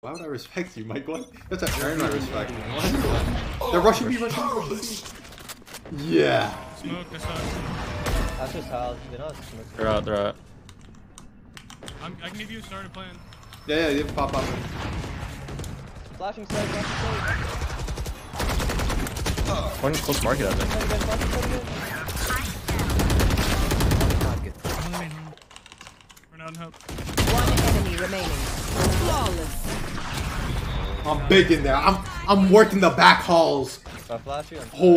Why would I respect you, Mike? What? That's to earn my respect. They're rushing me, rushing me. Yeah. Smoke this up. That's just how you know. They're out, they're out. I can give you a started plan. Yeah, yeah, pop up. Flashing side, flashing side. One close market, I think. Run out and help. One enemy remaining. Flawless. I'm big in there. I'm working the back halls. If I flash you, Oh.